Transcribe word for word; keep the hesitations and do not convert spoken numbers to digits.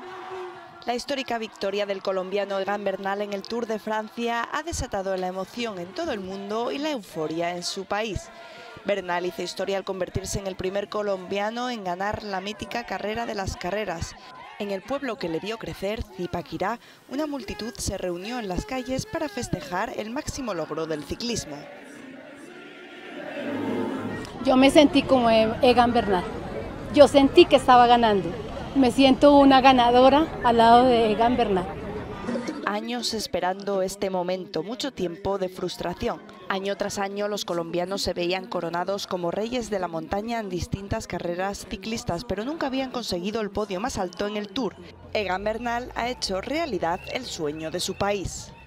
La histórica victoria del colombiano Egan Bernal en el Tour de Francia ha desatado la emoción en todo el mundo y la euforia en su país. Bernal hizo historia al convertirse en el primer colombiano en ganar la mítica carrera de las carreras. En el pueblo que le vio crecer, Zipaquirá, una multitud se reunió en las calles para festejar el máximo logro del ciclismo. Yo me sentí como Egan Bernal. Yo sentí que estaba ganando. Me siento una ganadora al lado de Egan Bernal. Años esperando este momento, mucho tiempo de frustración. Año tras año los colombianos se veían coronados como reyes de la montaña en distintas carreras ciclistas, pero nunca habían conseguido el podio más alto en el Tour. Egan Bernal ha hecho realidad el sueño de su país.